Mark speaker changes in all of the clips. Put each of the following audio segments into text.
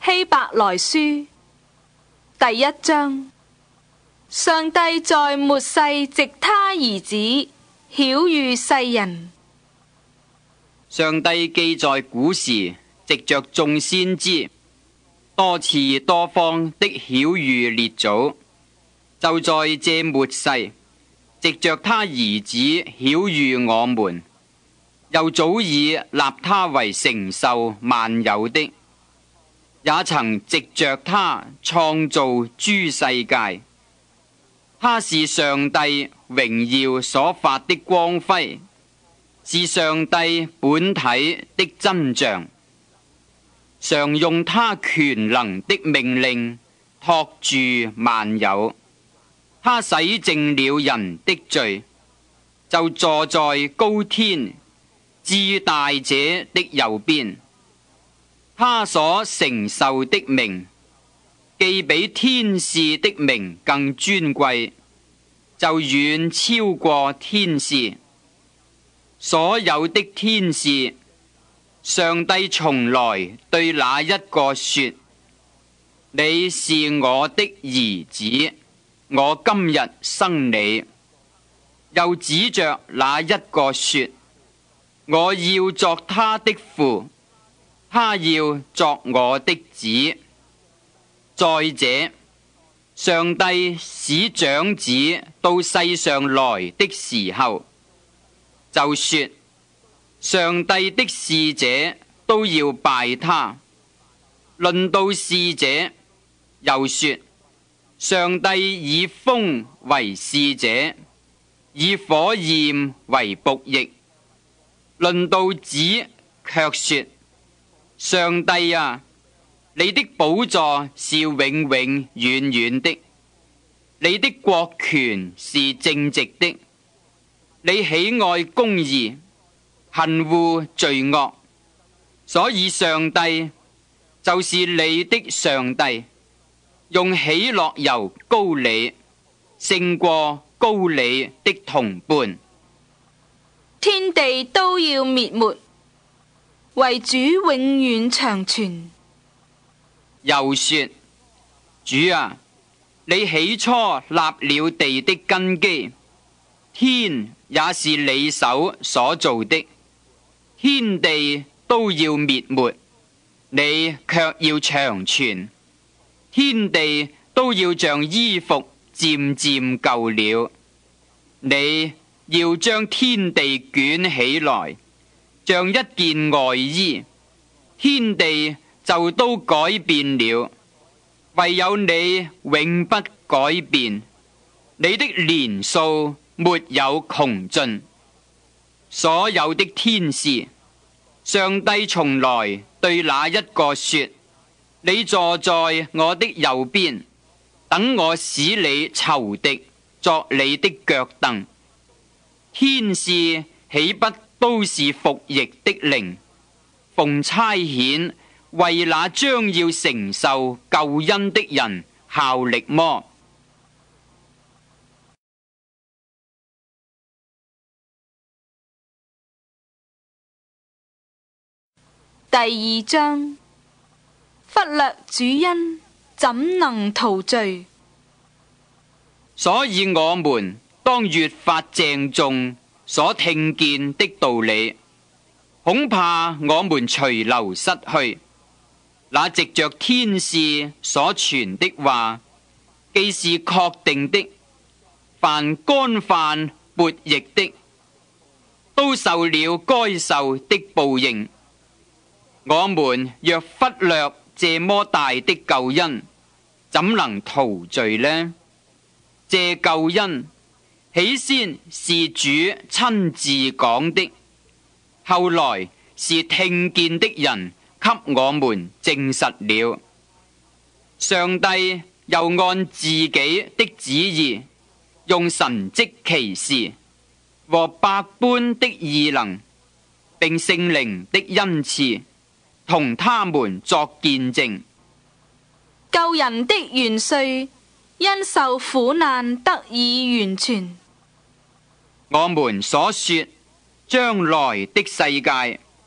Speaker 1: 希伯來書第一章，上帝在末世藉他兒子曉諭世人。
Speaker 2: 上帝既在古時藉着眾先知多次多方的曉諭列祖，就在這末世藉着他兒子曉諭我們，又早已立他為承受萬有的，也曾藉着他創造諸世界。他是上帝榮耀所發的光輝，是上帝本體的真像，常用他權能的命令托住萬有。他洗淨了人的罪，就坐在高天至大者的右邊。他所承受的名，既比天使的名更尊貴，就遠超過天使。所有的天使，上帝從來對那一個說：你是我的兒子，我今日生你。又指着那一個說：我要作他的父，他要作我的子。再者，上帝使長子到世上來的時候，就說：上帝的使者都要拜他。論到使者，又說：上帝以風為使者，以火焰為僕役。論到子，卻說：上帝啊，你的寶座是永永遠遠的，你的國權是正直的，你喜愛公義，恨惡罪惡，所以上帝就是你的上帝，用喜樂油膏你，勝過膏你的同伴。
Speaker 1: 天地都要滅沒，唯主永遠長存。
Speaker 2: 又說：主啊，你起初立了地的根基，天也是你手所造的，天地都要滅沒，你卻要長存。天地都要像衣服漸漸舊了，你要將天地捲起來，像一件外衣，天地就都改變了，唯有你永不改變，你的年數沒有窮盡。所有的天使，上帝從來對那一個說：你坐在我的右邊，等我使你仇敵作你的腳凳。天使豈不都是服役的靈，奉差遣為那將要承受救恩的人效力麼？
Speaker 1: 第二章，忽略主恩，怎能逃罪？
Speaker 2: 所以我們當越發鄭重所聽見的道理，恐怕我們隨流失去。那藉着天使所傳的話，既是確定的，凡干犯悖逆的，都受了該受的報應。我們若忽略這麼大的救恩，怎能逃罪呢？這救恩起先是主親自講的，後來是聽見的人給我們證實了。上帝又按自己的旨意，用神蹟奇事和百般的異能，並聖靈的恩賜，同他們作見證。
Speaker 1: 救人的元帥因受苦難得以完全。
Speaker 2: 我們所說將來的世界，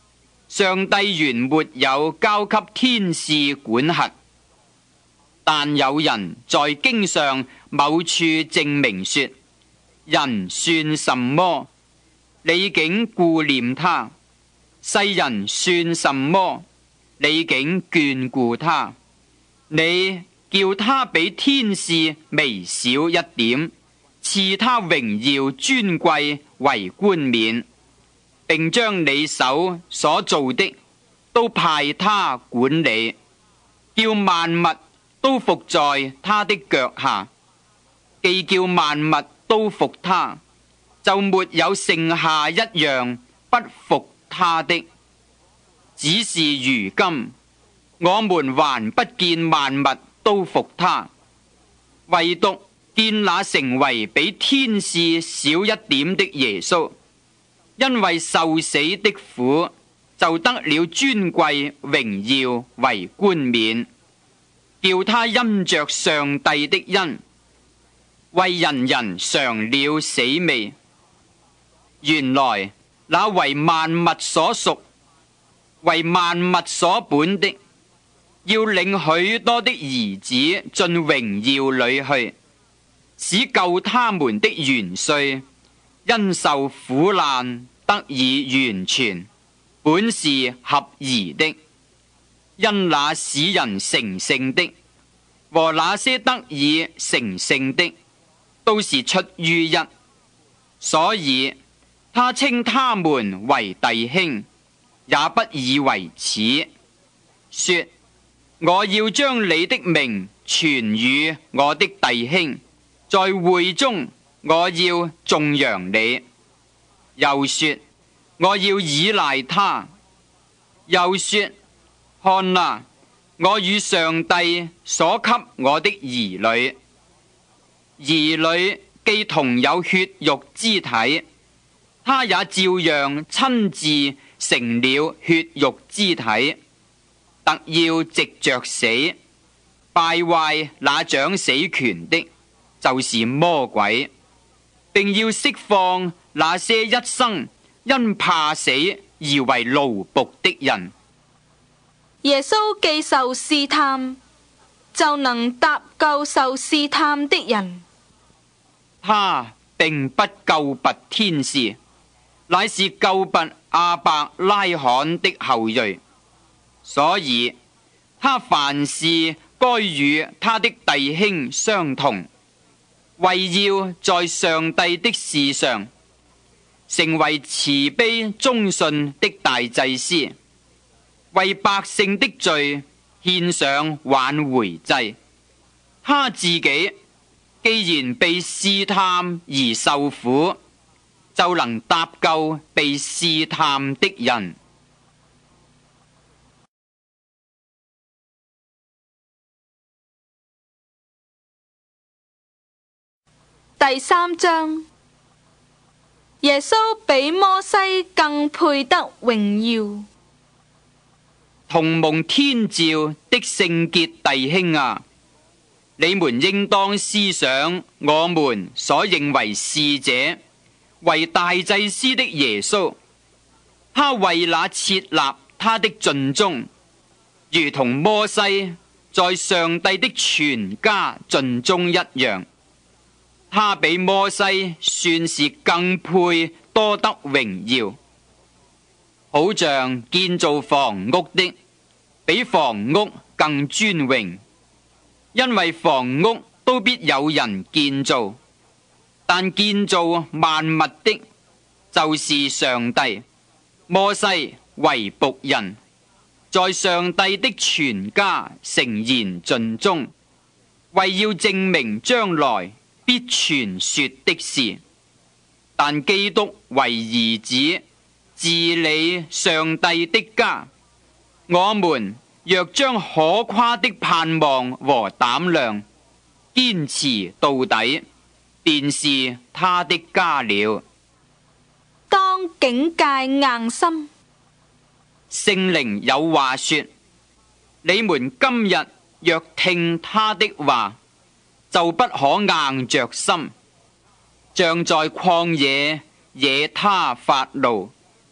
Speaker 2: 上帝原沒有交給天使管轄，但有人在經上某處證明說：人算什麼，你竟顧念他；世人算什麼，你竟眷顧他。你叫他比天使微小一點，賜他榮耀尊貴為冠冕，並將你手所做的都派他管理，叫萬物都服在他的腳下。既叫萬物都服他，就沒有剩下一樣不服他的。只是如今，我們還不見萬物都服他，唯獨見那成為比天使小一點的耶穌，因為受死的苦，就得了尊貴榮耀為冠冕，叫他因着上帝的恩，為人人嘗了死味。原來那為萬物所屬，為萬物所本的，要領許多的兒子進榮耀裏去，使救他們的元帥因受苦難得以完全，本是合宜的。因那使人成聖的和那些得以成聖的，都是出於一，所以他稱他們為弟兄，也不以為恥，說：我要將你的名傳與我的弟兄，在會中我要頌揚你。又說：我要倚賴他。又說：看哪，我與上帝所給我的兒女，兒女既同有血肉之體，他也照樣親自成了血肉之體，特要藉着死敗壞那掌死權的，就是魔鬼，並要釋放那些一生因怕死而為奴僕的人。
Speaker 1: 耶穌既受試探，就能搭救受試探的人。
Speaker 2: 他並不救拔天使，乃是救拔亞伯拉罕的後裔，所以他凡事該與他的弟兄相同，為要在上帝的事上成為慈悲忠信的大祭司，為百姓的罪獻上挽回祭。他自己既然被試探而受苦，就能搭救被試探的人。
Speaker 1: 第3章，耶穌比摩西更配得榮耀。
Speaker 2: 同蒙天召的聖潔弟兄啊，你們應當思想我們所認為使者為大祭司的耶穌，他為那設立他的盡忠，如同摩西在上帝的全家盡忠一樣。他比摩西算是更配多得榮耀，好像建造房屋的比房屋更尊榮，因為房屋都必有人建造，但建造萬物的就是上帝。摩西為僕人，在上帝的全家誠然盡忠，為要證明將來必傳說的事。但基督為兒子，治理上帝的家。我們若將可誇的盼望和膽量堅持到底，便是他的家了。
Speaker 1: 當警戒硬心。
Speaker 2: 聖靈有話說：你們今日若聽他的話，就不可硬着心，像在曠野惹他發怒，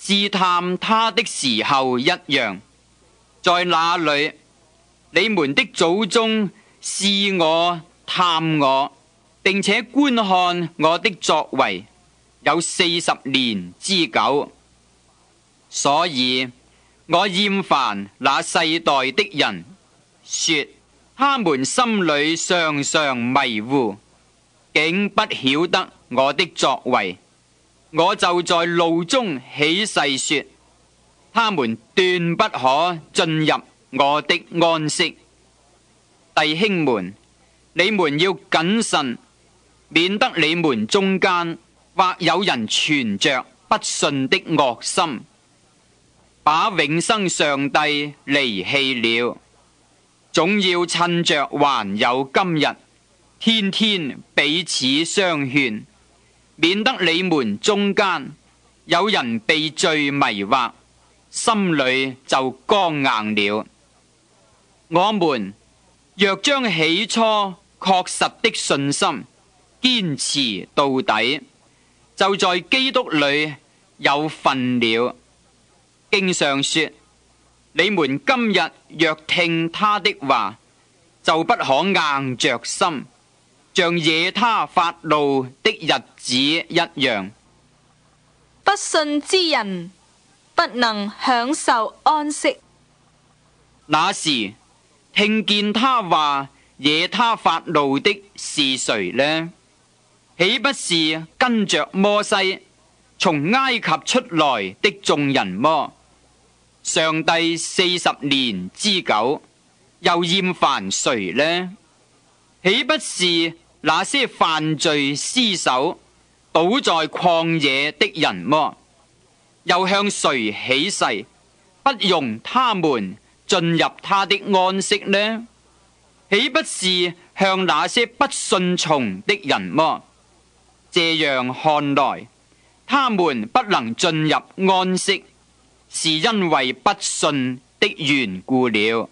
Speaker 2: 試探他的時候一樣。在那裏，你們的祖宗試我、探我，並且觀看我的作為，有40年之久。所以我厭煩那世代的人，說他們心裏常常迷糊，竟不曉得我的作為。我就在怒中起誓說，他們斷不可進入我的安息。弟兄們，你們要謹慎，免得你們中間或有人存着不信的惡心，把永生上帝離棄了。總要趁着還有今日，天天彼此相勸，免得你們中間有人被罪迷惑，心裏就剛硬了。我們若將起初確實的信心堅持到底，就在基督裏有份了。經上說，你們今日若聽他的話，就不可硬着心，像惹他發怒的日子一樣。
Speaker 1: 不信之人不能享受安息。
Speaker 2: 那時聽見他話惹他發怒的是誰呢？豈不是跟着摩西從埃及出來的眾人麼？上帝40年之久，又厭煩誰呢？豈不是那些犯罪屍首倒在曠野的人麼？又向誰起誓，不容他們進入他的安息呢？豈不是向那些不信從的人麼？這樣看來，他們不能進入安息，是因為不信的緣故了。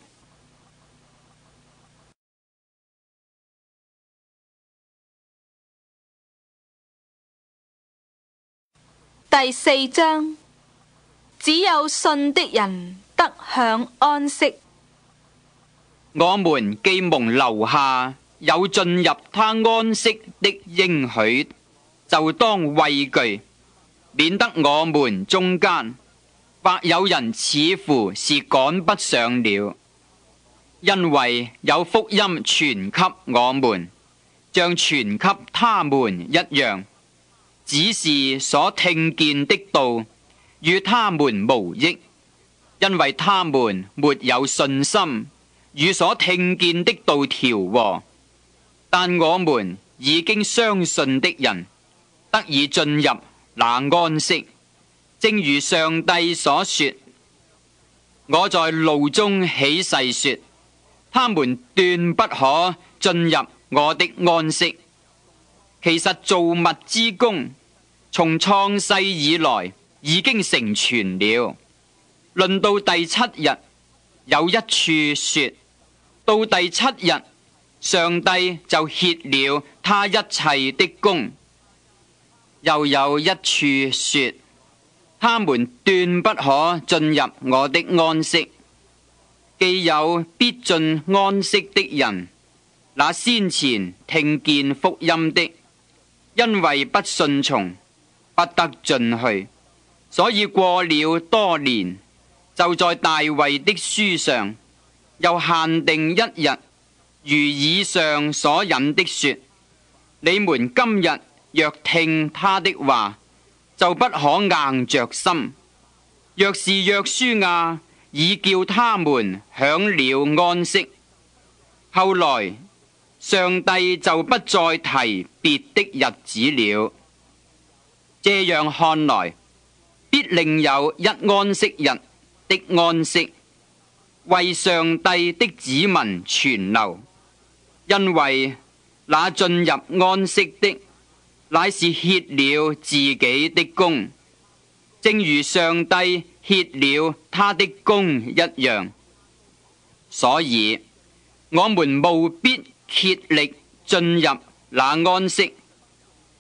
Speaker 1: 第4章，只有信的人得享安息。
Speaker 2: 我們既蒙留下有進入他安息的應許，就當畏懼，免得我們中間或有人似乎是趕不上了。因為有福音傳給我們，像傳給他們一樣，只是所聽見的道與他們無益，因為他們沒有信心與所聽見的道調和。但我們已經相信的人得以進入那安息，正如上帝所說，我在怒中起誓說，他們斷不可進入我的安息。其實造物之功從創世以來已經成全了。論到第7日，有一處說，到第7日，上帝就歇了他一切的工。又有一處說，他們斷不可進入我的安息。既有必進安息的人，那先前聽見福音的，因為不信從，不得進去，所以過了多年，就在大衛的書上又限定一日，如以上所引的說，你們今日若聽他的話，就不可硬着心。若是約書亞已叫他們享了安息，後來上帝就不再提別的日子了。這樣看來，必另有一安息日的安息，為上帝的子民存留，因為那進入安息的，乃是歇了自己的工，正如上帝歇了他的工一樣。所以我們務必竭力進入那安息，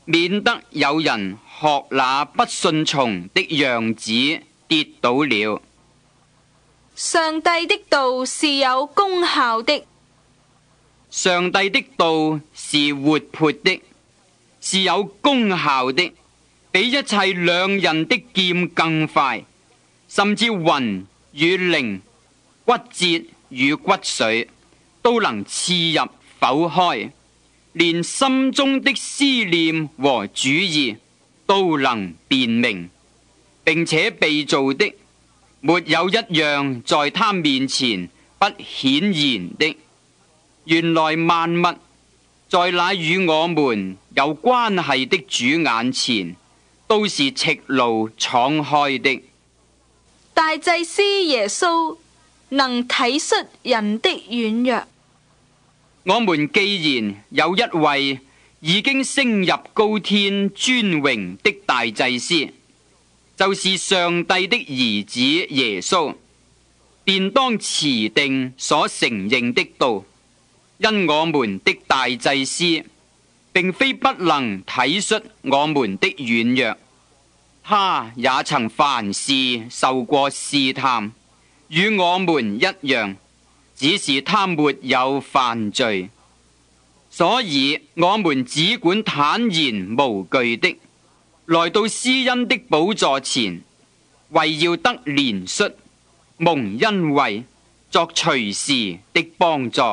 Speaker 2: 免得有人學那不順從的樣子跌倒了。
Speaker 1: 上帝的道是有功效的，
Speaker 2: 上帝的道是活潑的，是有功效的，比一切兩刃的劍更快，甚至魂與靈、骨節與骨髓都能刺入剖開，連心中的思念和主意都能辨明，並且被造的沒有一樣在他面前不顯然的。原來萬物在那與我們有關係的主眼前都是赤露敞開的。
Speaker 1: 大祭司耶穌能體恤人的軟弱。
Speaker 2: 我們既然有一位已經升入高天尊榮的大祭司，就是上帝的兒子耶穌，便當持定所承認的道。因我們的大祭司並非不能體恤我們的軟弱，他也曾凡事受過試探，與我們一樣，只是他沒有犯罪。所以我們只管坦然無懼的來到施恩的寶座前，為要得憐恤，蒙恩惠，作隨時的幫助。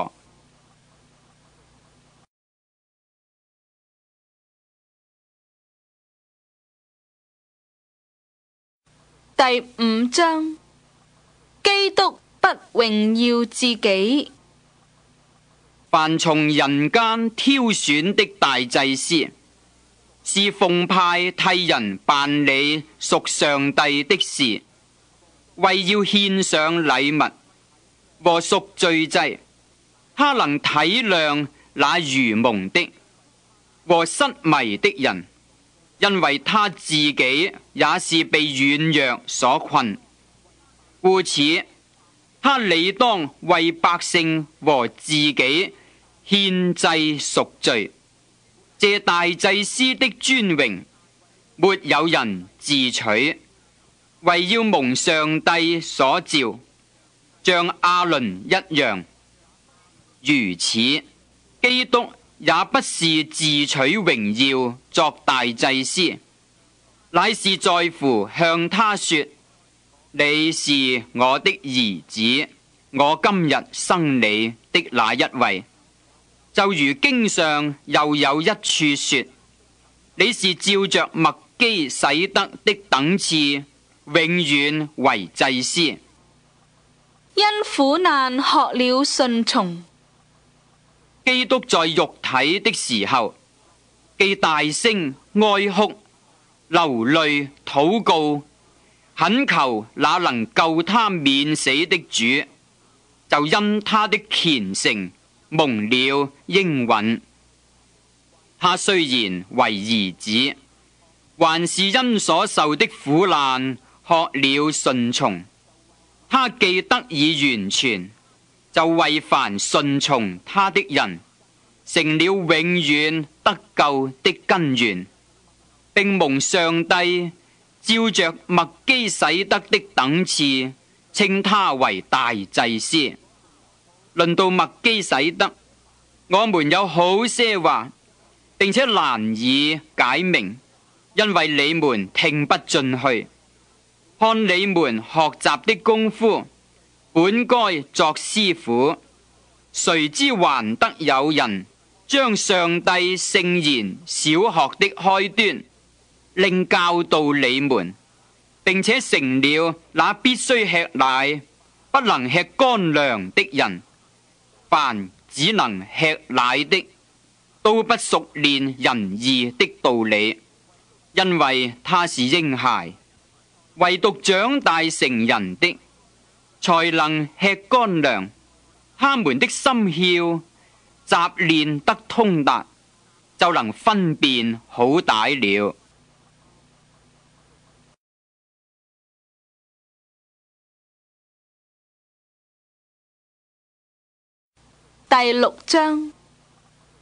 Speaker 1: 第5章，基督不榮耀自己。
Speaker 2: 凡從人間挑選的大祭司，是奉派替人辦理屬上帝的事，為要獻上禮物和贖罪祭。他能體諒那愚蒙的和失迷的人，因為他自己也是被軟弱所困，故此他理當為百姓和自己獻祭贖罪。借大祭司的尊榮，沒有人自取，為要蒙上帝所召，像亞倫一樣。如此，基督也不是自取榮耀作大祭司，乃是在乎向他說：你是我的兒子，我今日生你的那一位。就如經上又有一處說：你是照着麥基洗德的等次，永遠為祭司。
Speaker 1: 因苦難學了順從。
Speaker 2: 基督在肉體的時候，既大聲哀哭、流淚禱告，懇求那能救他免死的主，就因他的虔誠蒙了應允。他雖然為兒子，還是因所受的苦難學了順從。他既得以完全，就為凡順從他的人成了永遠得救的根源，並蒙上帝照着麥基洗德的等次稱他為大祭司。論到麥基洗德，我們有好些話，並且難以解明，因為你們聽不進去。看你們學習的功夫，本該作師傅，誰知還得有人將上帝聖言小學的開端，另教導你們，並且成了那必須吃奶不能吃乾糧的人。凡只能吃奶的，都不熟練仁義的道理，因為他是嬰孩。唯獨長大成人的，才能吃乾糧。他們的心竅習練得通達，就能分辨好歹了。
Speaker 1: 第6章，當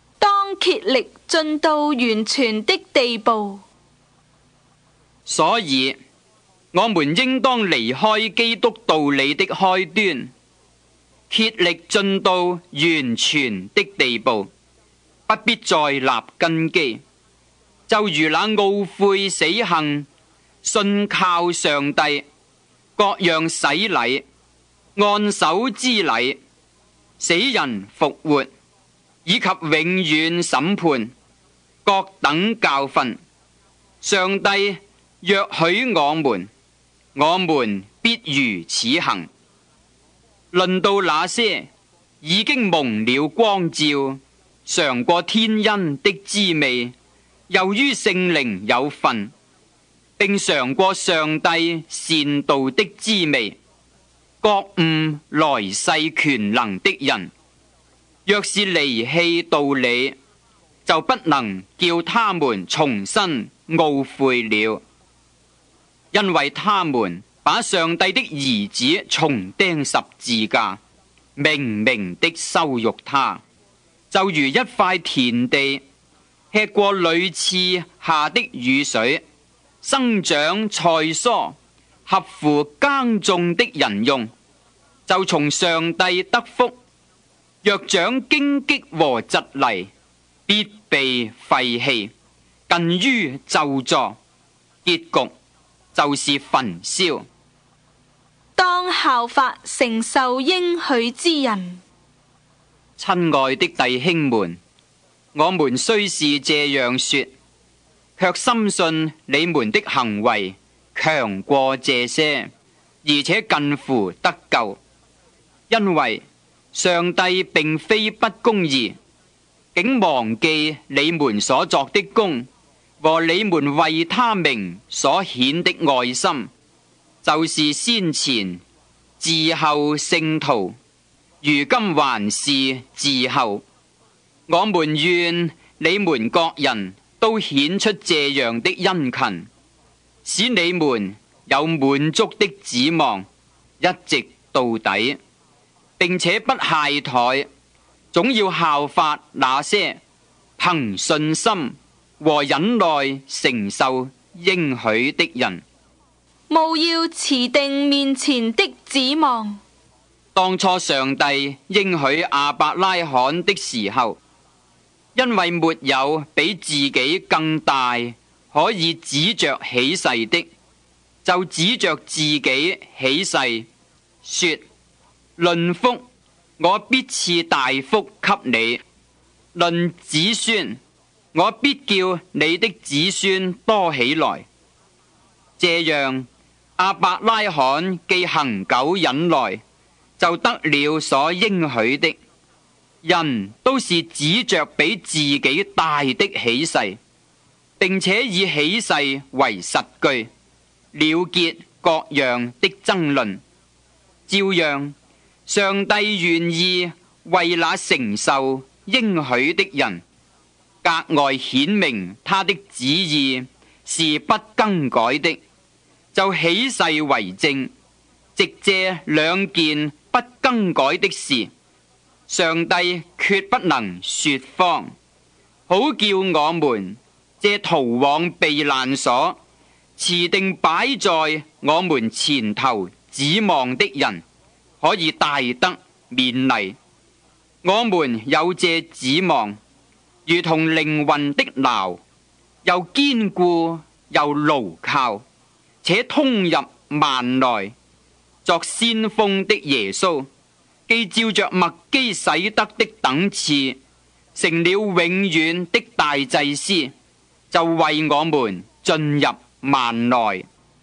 Speaker 1: 當竭力進到完全的地步。
Speaker 2: 所以，我們應當離開基督道理的開端，竭力進到完全的地步，不必再立根基。就如那懊悔死行、信靠上帝、各樣洗禮、按手之禮、死人復活，以及永遠審判，各等教訓，上帝若許我們必如此行。論到那些已經蒙了光照、嘗過天恩的滋味，由於聖靈有份，並嘗過上帝善道的滋味，覺悟來世權能的人，若是離棄道理，就不能叫他們重新懊悔了，因為他們把上帝的兒子重釘十字架，明明的羞辱他，就如一塊田地，吃過屢次下的雨水，生長菜蔬，合乎耕種的人用，就從上帝得福；若長荊棘和蒺藜，必被廢棄，近於咒詛，結局就是焚燒。
Speaker 1: 當效法承受應許之人。
Speaker 2: 親愛的弟兄們，我們雖是這樣說，卻深信你們的行為強過這些，而且近乎得救。因為上帝並非不公義，竟忘記你們所作的功和你們為他名所顯的愛心，就是先前伺候聖徒，如今還是伺候。我們願你們各人都顯出這樣的殷勤，使你們有滿足的指望，一直到底，並且不懈怠，總要效法那些憑信心和忍耐承受應許的人。
Speaker 1: 務要持定面前的指望。
Speaker 2: 當初上帝應許亞伯拉罕的時候，因為沒有比自己更大可以指着起誓的，就指着自己起誓，說：論福，我必賜大福給你；論子孫，我必叫你的子孫多起來。這樣，亞伯拉罕既恒久忍耐，就得了所應許的。人都是指着比自己大的起誓，並且以起誓為實據，了結各樣的爭論。照樣，上帝願意為那承受應許的人，格外顯明他的旨意是不更改的，就起誓為證，藉這兩件不更改的事，上帝決不能說謊，好叫我們這逃往避難所、持定擺在我們前頭指望的人，可以大得勉勵。我們有這指望，如同靈魂的錨，又堅固又牢靠，且通入幔內。作先鋒的耶穌，既照着麥基洗德的等次，成了永遠的大祭司，就為我們進入幔內。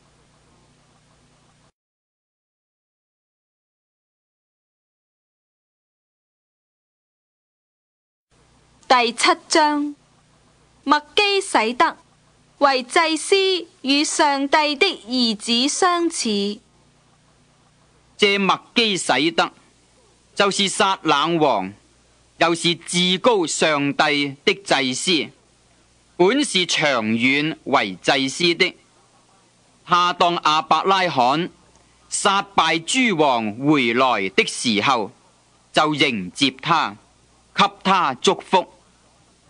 Speaker 1: 第七章，麥基洗德為祭司，與上帝的兒子相似。
Speaker 2: 這麥基洗德就是撒冷王，又是至高上帝的祭司，本是長遠為祭司的。他當亞伯拉罕殺敗諸王回來的時候，就迎接他，給他祝福。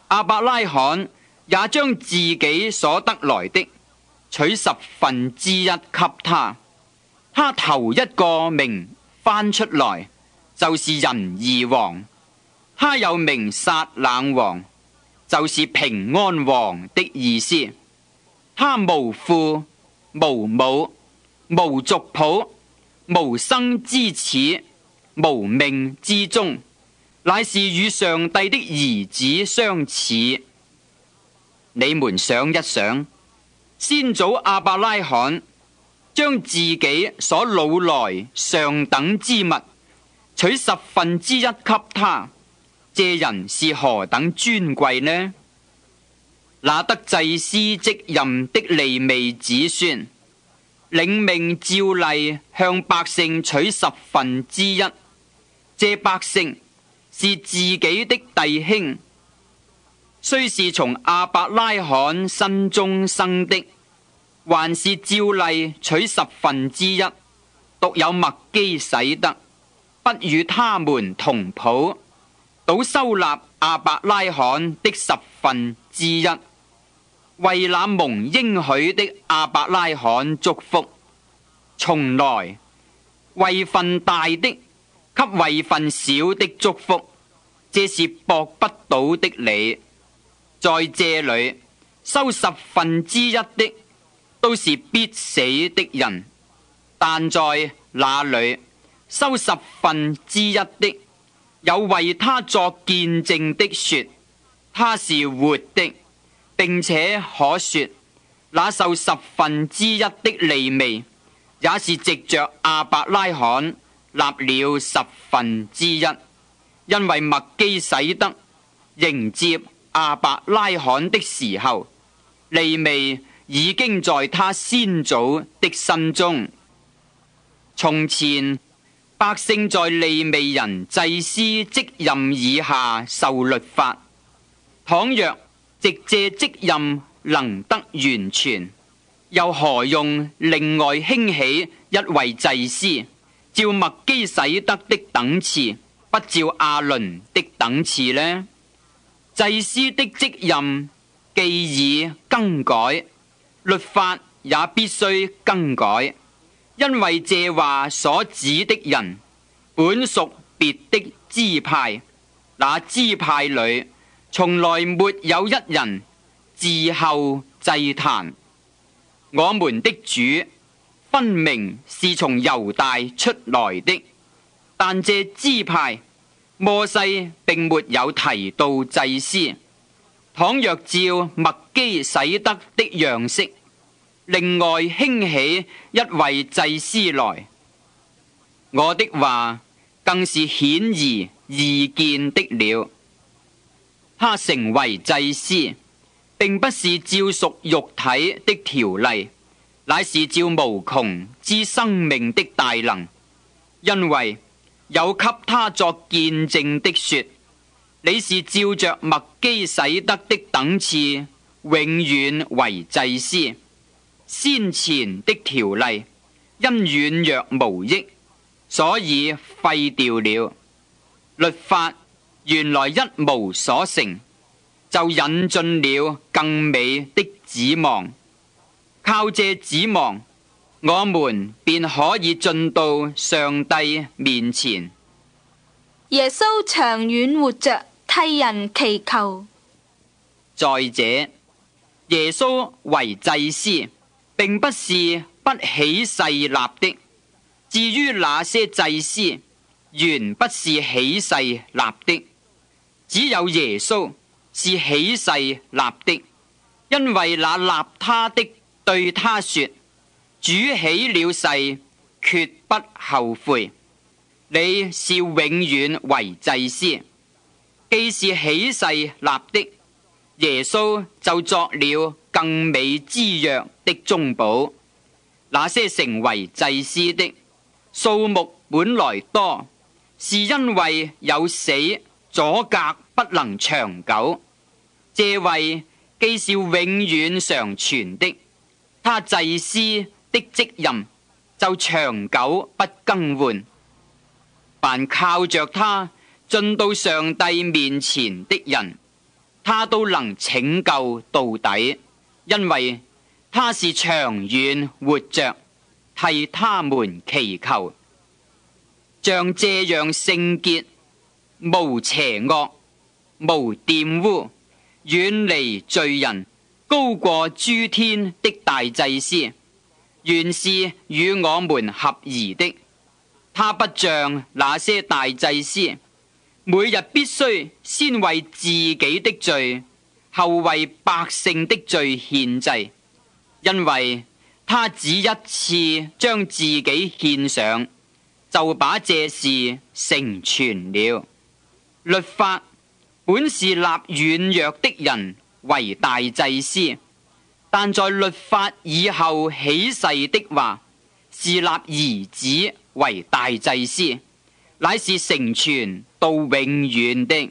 Speaker 2: 亞伯拉罕也將自己所得來的取1/10給他。他頭一個名翻出來，就是仁義王。他又名撒冷王，就是平安王的意思。他無父無母無族譜無生之始無命之終，乃是與上帝的兒子相似。你們想一想，先祖亞伯拉罕將自己所擄來上等之物取1/10給他，這人是何等尊貴呢？那得祭司職任的利未子孫，領命照例向百姓取1/10，這百姓是自己的弟兄，雖是從亞伯拉罕身中生的，還是照例取1/10，獨有麥基洗德不與他們同譜，倒收納亞伯拉罕的1/10，為那蒙應許的亞伯拉罕祝福。從來位份大的給位份小的祝福，這是駁不倒的理。在這裏收1/10的都是必死的人，但在那裏收1/10的有為他作見證的說他是活的，並且可說那受1/10的利未也是藉着亞伯拉罕立了1/10，因為麥基洗德迎接亞伯拉罕的時候，利未已經在他先祖的身中。從前百姓在利未人祭司職任以下受律法，倘若藉這職任能得完全，又何用另外興起一位祭司，照麥基洗德的等次，不照亞倫的等次呢？祭司的職任既已更改，律法也必須更改，因為這話所指的人本屬別的支派，那支派裏從來沒有一人伺候祭壇。我們的主分明是從猶大出來的，但這支派摩西並沒有提到祭司。倘若照麥基洗德的樣式，另外興起一位祭司來，我的話更是顯而易見的了。他成為祭司，並不是照屬肉體的條例，乃是照無窮之生命的大能，因為有給他作見證的說，你是照着麥基洗德的等次永遠為祭司。先前的條例因軟弱無益，所以廢掉了。律法原來一無所成，就引進了更美的指望。靠這指望，我們便可以進到上帝面前。
Speaker 1: 耶穌長遠活着，替人祈求。
Speaker 2: 再者，耶穌為祭司，並不是不起誓立的。至於那些祭司，原不是起誓立的，只有耶穌是起誓立的，因為那立他的對他說：主起了誓，決不後悔。你是永遠為祭司。既是起誓立的，耶穌就作了更美之約的中保。那些成為祭司的數目本來多，是因為有死阻隔不能長久。這位既是永遠常存的，他祭司的職任就長久不更換。凡靠着他進到上帝面前的人， 他都能拯救到底，因為他是長遠活着，替他們祈求。像這樣聖潔、無邪惡、無玷污、遠離罪人、高過諸天的大祭司，原是與我們合宜的。他不像那些大祭司，每日必須先為自己的罪，後為百姓的罪獻祭，因為他只一次將自己獻上，就把這事成全了。律法本是立軟弱的人為大祭司，但在律法以後起誓的話，是立兒子為大祭司，乃是成全到永遠的。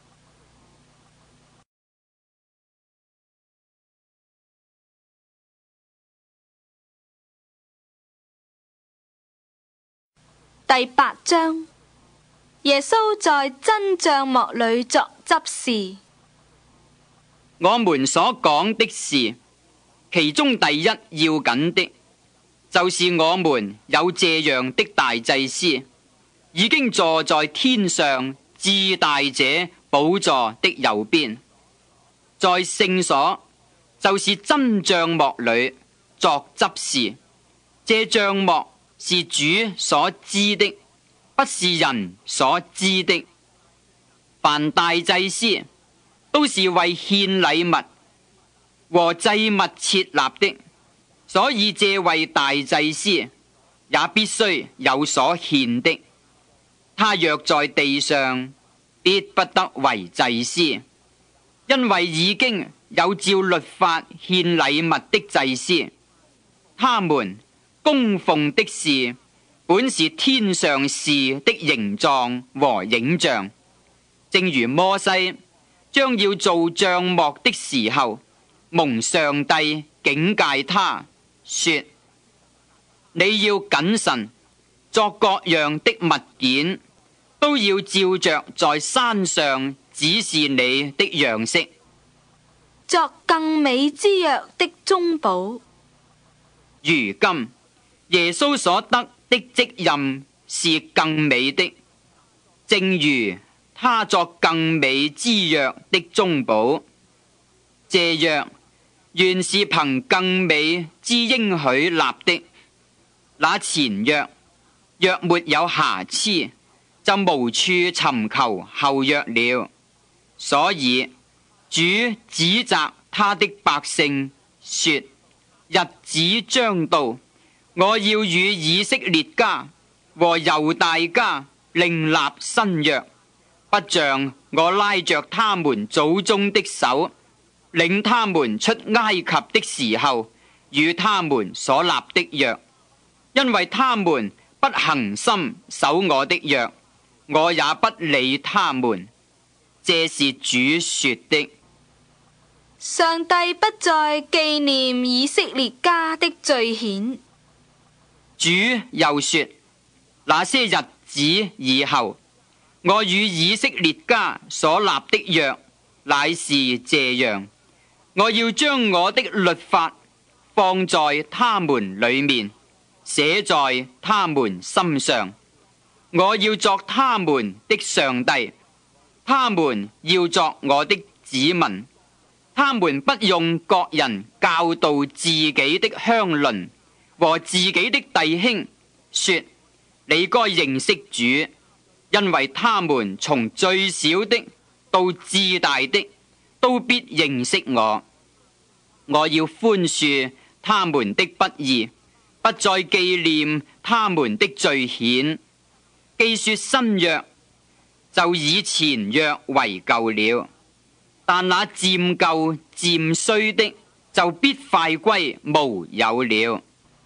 Speaker 1: 第8章，耶穌在真帳幕裏作執事。
Speaker 2: 我們所講的是，其中第一要緊的，就是我們有這樣的大祭司，已經坐在天上至大者寶座的右邊，在聖所，就是真帳幕裏作執事。這帳幕是主所知的，不是人所知的。凡大祭司都是為獻禮物和祭物設立的，所以這位大祭司也必須有所獻的。他若在地上，必不得為祭司，因為已經有照律法獻禮物的祭司，他們供奉的事本是天上事的形狀和影像。正如摩西將要做帳幕的時候，蒙上帝警戒他說，你要謹慎，作各樣的物件，都要照着在山上指示你的樣式，
Speaker 1: 作更美之約的中保。
Speaker 2: 如今耶穌所得的職任是更美的，正如他作更美之約的中保。這約原是憑更美之應許立的。那前約若沒有瑕疵，就無處尋求後約了。所以主指責他的百姓說，日子將到，我要與以色列家和猶大家另立新約，不像我拉着他們祖宗的手，領他們出埃及的時候與他們所立的約，因為他們不恆心守我的約，我也不理他們。這是主說的。
Speaker 1: 上帝不再紀念以色列家的罪愆。
Speaker 2: 主又說，那些日子以後，我與以色列家所立的約乃是這樣，我要將我的律法放在他們裏面，寫在他們心上。我要作他們的上帝，他們要作我的子民。他們不用各人教導自己的鄉鄰和自己的弟兄，說你該認識主，因為他們從最小的到至大的都必認識我。我要寬恕他們的不義，不再紀念他們的罪愆。既說新約，就以前約為舊了。但那漸舊漸衰的，就必快歸無有了。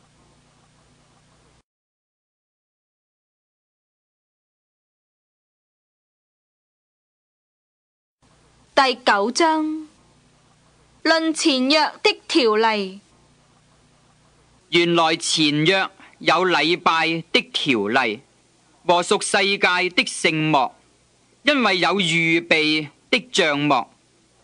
Speaker 1: 第9章，論前約的條例。
Speaker 2: 原來前約有禮拜的條例和屬世界的聖幕，因為有預備的帳幕。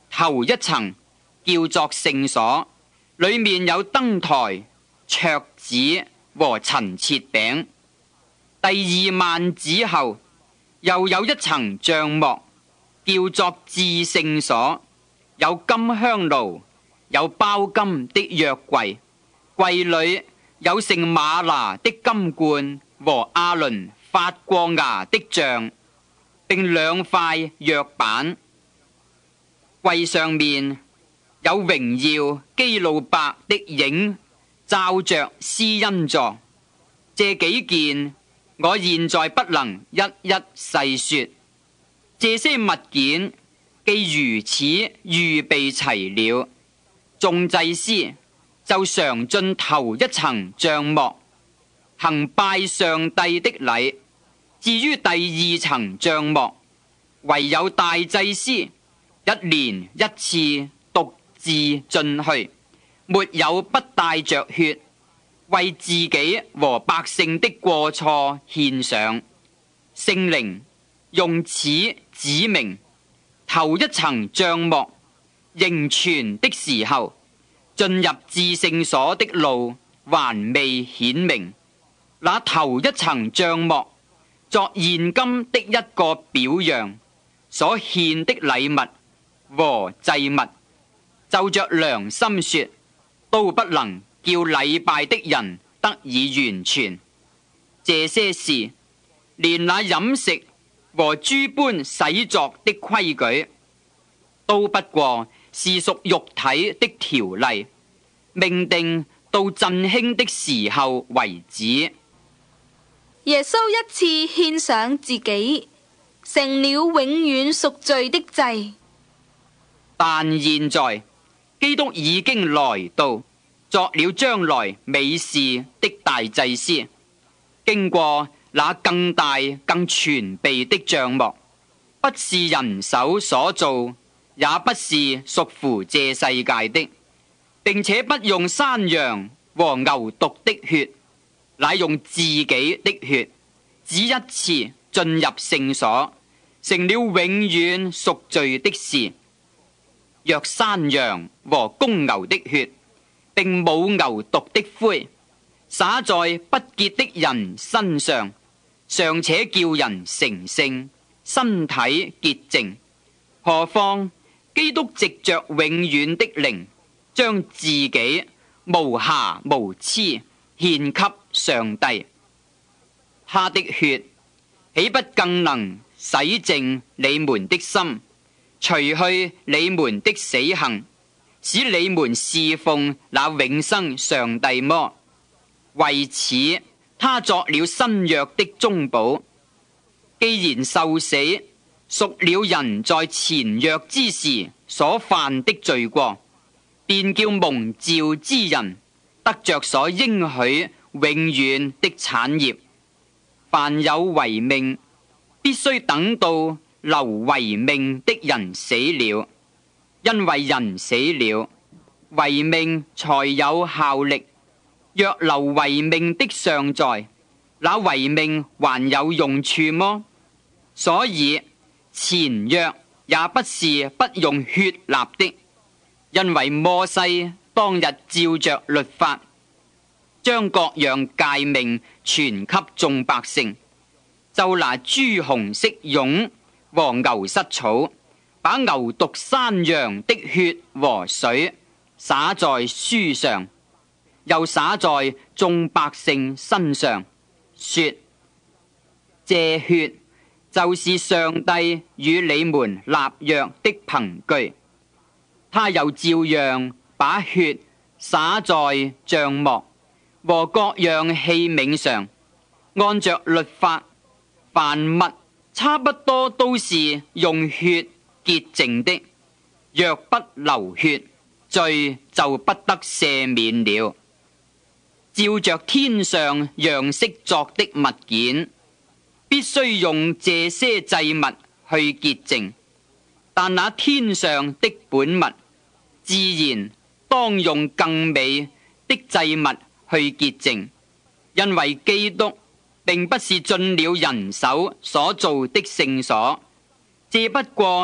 Speaker 2: 頭一層叫作聖所，裏面有燈台、桌子和陳設餅。第二幔子後又有一層帳幕，叫作至聖所，有金香爐，有包金的約櫃，櫃裏有盛嗎哪的金罐和亞倫發過芽的杖，並兩塊約版。櫃上面有榮耀基路伯的影，罩着施恩座。這幾件我現在不能一一細說。這些物件既如此預備齊了，眾祭司就常進頭一層帳幕，行拜上帝的禮。至於第二層帳幕，唯有大祭司一年一次獨自進去，沒有不帶着血，為自己和百姓的過錯獻上。聖靈用此指明，頭一層帳幕仍存的時候，進入至聖所的路還未顯明。那頭一層帳幕作現今的一個表樣，所獻的禮物和祭物，就着良心說，都不能叫禮拜的人得以完全。這些事，連那飲食和諸般洗濯的規矩，都不過是屬肉體的條例，命定到振興的時候為止。
Speaker 1: 耶穌一次獻上自己，成了永遠贖罪的祭。
Speaker 2: 但現在基督已經來到，作了將來美事的大祭司，經過那更大更全備的帳幕，不是人手所造，也不是屬乎這世界的，並且不用山羊和牛犢的血，乃用自己的血，只一次進入聖所，成了永遠贖罪的事。若山羊和公牛的血，並母牛犢的灰，灑在不潔的人身上，尚且叫人成聖，身體潔淨，何況基督藉着永遠的靈，將自己無瑕無疵獻給上帝，他的血豈不更能洗淨你們的心，除去你們的死行，使你們侍奉那永生上帝麼？為此，他作了新約的中保。既然受死，贖了人在前約之時所犯的罪過，便叫蒙召之人得着所應許永遠的產業。凡有遺命，必須等到留遺命的人死了，因為人死了，遺命才有效力。若留遺命的尚在，那遺命還有用處麼？所以前約也不是不用血立的，因為摩西當日照着律法，將各樣誡命傳給眾百姓，就拿朱紅色絨和牛膝草，把牛犢山羊的血和水灑在書上，又灑在眾百姓身上，說：這血就是上帝與你們立約的憑據。他又照樣把血灑在帳幕和各樣器皿上，按着律法，凡物差不多都是用血潔淨的，若不流血，罪就不得赦免了。照着天上樣式作的物件，必須用這些祭物去潔淨，但那天上的本物，自然當用更美的祭物去潔淨，因為基督並不是進了人手所造的聖所，這不過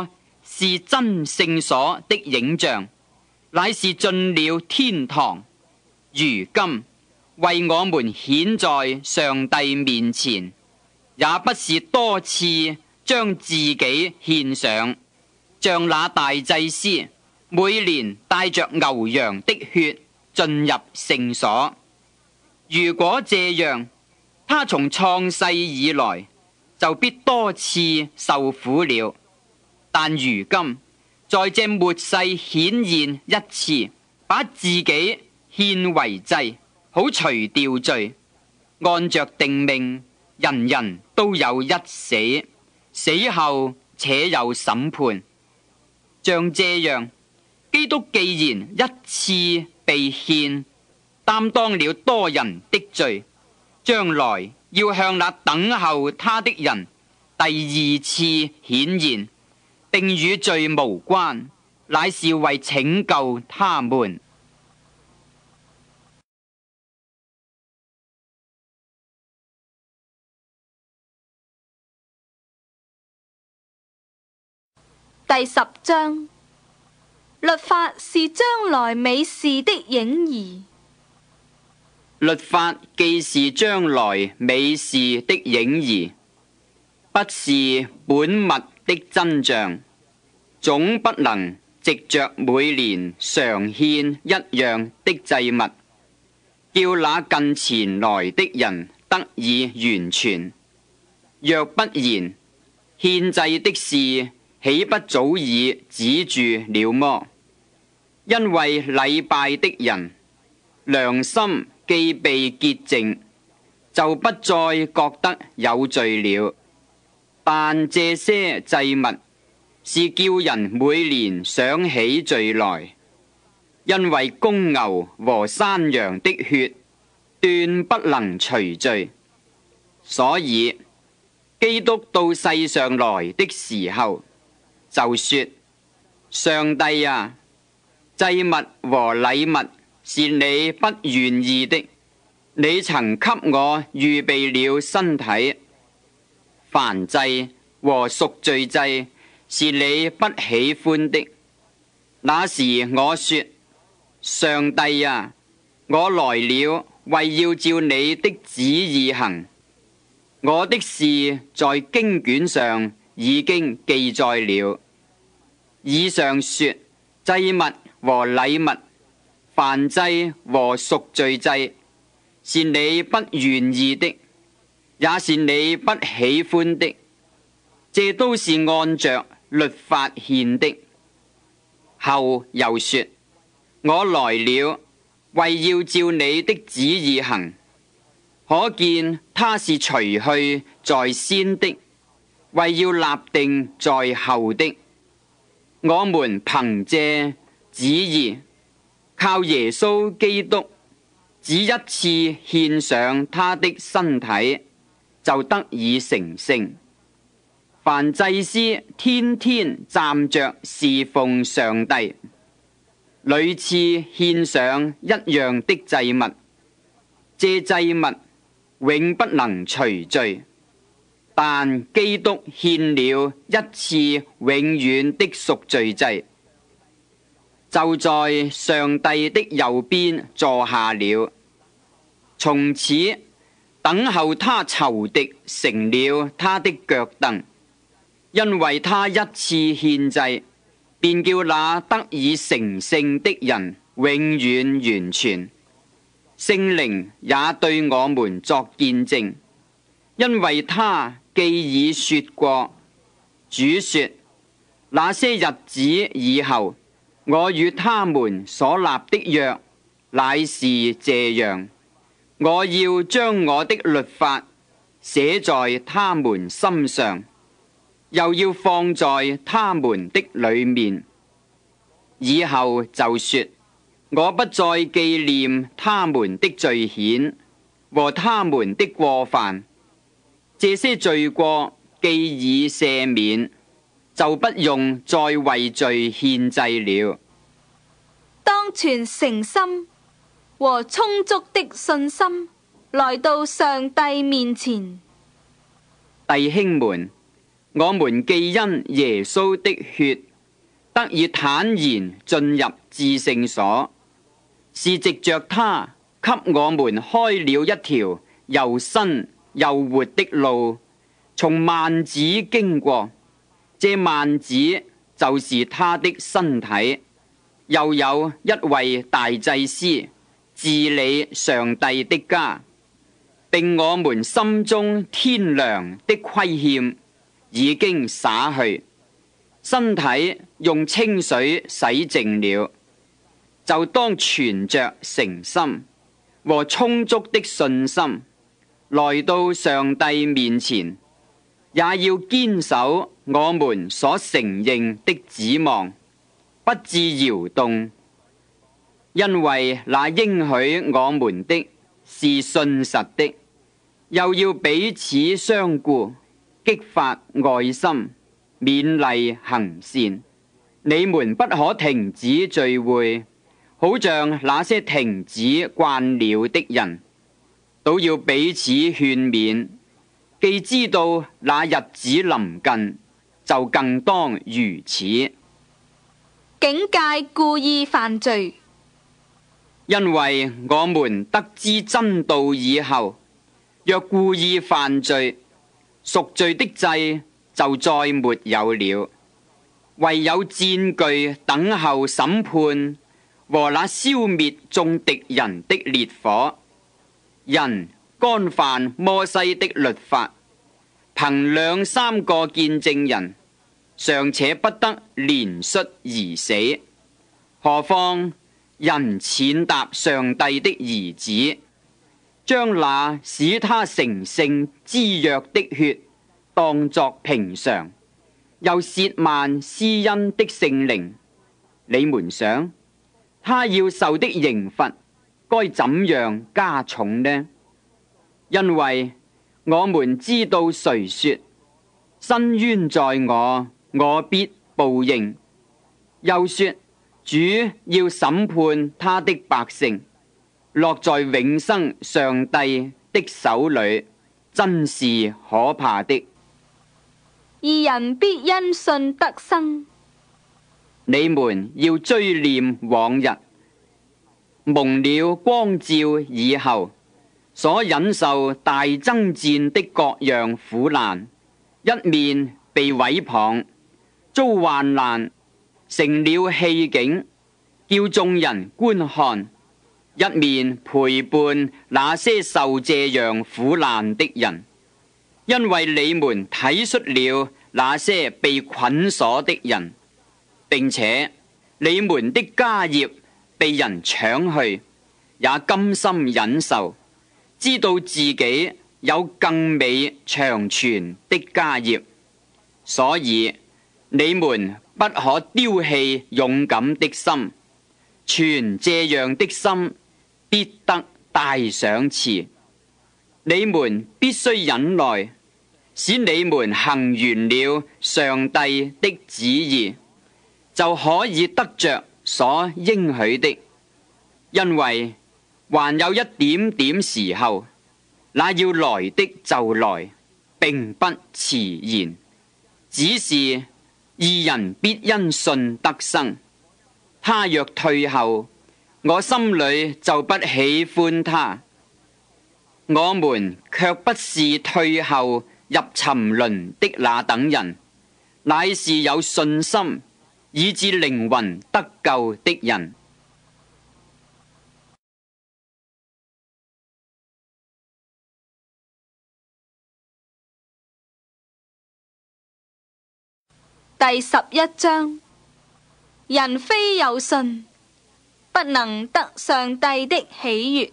Speaker 2: 是真聖所的影像，乃是進了天堂。如今為我們顯在上帝面前，也不是多次將自己獻上，像那大祭司每年帶着牛羊的血進入聖所。如果這樣，他從創世以來就必多次受苦了。但如今在這末世顯現一次，把自己獻為祭，好除掉罪。按着定命，人人都有一死，死後且有審判。像這樣，基督既然一次被獻，擔當了多人的罪，將來要向那等候他的人第二次顯現，並與罪無關，乃是為拯救他們。
Speaker 1: 第10章，律法是將來美事的影兒。
Speaker 2: 律法既是將來美事的影兒，不是本物的真像，總不能藉着每年常獻一樣的祭物，叫那近前來的人得以完全。若不然，獻祭的事豈不早已止住了麼？因為禮拜的人良心既被潔淨，就不再覺得有罪了。但這些祭物是叫人每年想起罪來，因為公牛和山羊的血斷不能除罪。所以基督到世上來的時候，就說：上帝啊，祭物和禮物是你不願意的，你曾給我預備了身體。燔祭和贖罪祭是你不喜歡的。那時我說：上帝啊，我來了，為要照你的旨意行。我的事在經卷上已經記載了。以上說，祭物和禮物、燔祭和贖罪祭是你不願意的，也是你不喜歡的，這都是按着律法獻的。後又說：我來了，為要照你的旨意行。可見他是除去在先的，為要立定在後的。我們憑這旨意，靠耶穌基督只一次獻上他的身體，就得以成聖。凡祭司天天站着侍奉上帝，屢次獻上一樣的祭物，這祭物永不能除罪。但基督獻了一次永遠的贖罪祭，就在上帝的右邊坐下了。從此等候他仇敵成了他的腳凳，因為他一次獻祭，便叫那得以成聖的人永遠完全。聖靈也對我們作見證，因為他既已說過，主說：那些日子以後，我與他們所立的約乃是這樣，我要將我的律法寫在他們心上，又要放在他們的裏面。以後就說：我不再紀念他們的罪愆和他們的過犯。這些罪過既已赦免，就不用再為罪獻祭了。
Speaker 1: 當存誠心和充足的信心來到上帝面前。
Speaker 2: 弟兄們，我們既因耶穌的血得以坦然進入至聖所，是藉着他給我們開了一條又新又活的路，從幔子經過。這幔子就是他的身體。又有一位大祭司治理上帝的家，並我們心中天良的虧欠已經灑去，身體用清水洗淨了，就當存着誠心和充足的信心來到上帝面前，也要堅守我們所承認的指望，不致搖動，因為那應許我們的是信實的。又要彼此相顧，激發愛心，勉勵行善。你們不可停止聚會，好像那些停止慣了的人，都要彼此勸勉。既知道那日子臨近，就更當如此。
Speaker 1: 警戒故意犯罪。
Speaker 2: 因為我們得知真道以後，若故意犯罪，贖罪的祭就再沒有了，唯有戰懼等候審判和那消滅眾敵人的烈火。人干犯摩西的律法，憑兩三個見證人，尚且不得憐恤而死，何況人踐踏上帝的兒子，將那使他成聖之約的血當作平常，又褻慢施恩的聖靈。你們想，他要受的刑罰該怎樣加重呢？因為我們知道誰說，伸冤在我，我必報應。又說，主要審判他的百姓，落在永生上帝的手裏，真是可怕的。
Speaker 1: 義人必因信得生。
Speaker 2: 你們要追念往日，蒙了光照以後，所忍受大爭戰的各樣苦難，一面被毀謗，遭患難，成了戲景，叫眾人觀看；一面陪伴那些受這樣苦難的人，因為你們體恤了那些被捆鎖的人，並且你們的家業被人搶去，也甘心忍受，知道自己有更美長存的家業，所以你們不可丟棄勇敢的心，存這樣的心，必得大賞賜。你們必須忍耐，使你們行完了上帝的旨意，就可以得着所應許的。因為還有一點點時候，那要來的就來，並不遲延。只是義人必因信得生。他若退後，我心裏就不喜歡他。我們卻不是退後入沉淪的那等人，乃是有信心以致靈魂得救的人。
Speaker 1: 第11章，人非有信，不能得上帝的喜悅。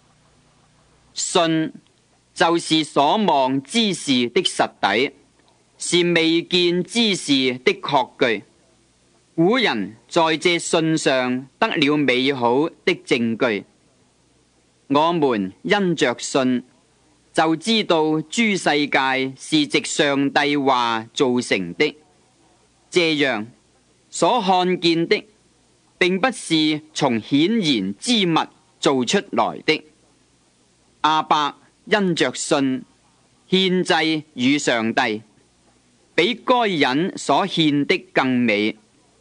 Speaker 2: 信就是所望之事的實底，是未見之事的確據。古人在這信上得了美好的證據。我們因着信，就知道諸世界是藉上帝話造成的。這樣所看見的，並不是從顯然之物做出來的。亞伯因着信獻祭與上帝，比該隱所獻的更美，